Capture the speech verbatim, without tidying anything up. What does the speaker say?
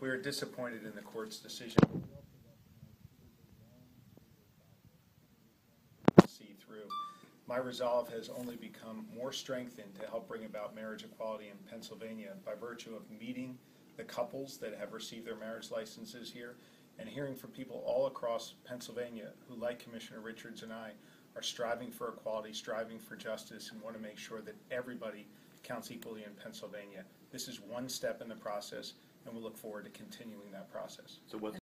look, we are disappointed in the court's decision. See through. My resolve has only become more strengthened to help bring about marriage equality in Pennsylvania by virtue of meeting the couples that have received their marriage licenses here and hearing from people all across Pennsylvania who, like Commissioner Richards and I, are striving for equality, striving for justice, and want to make sure that everybody counts equally in Pennsylvania. This is one step in the process, and we look forward to continuing that process. So what's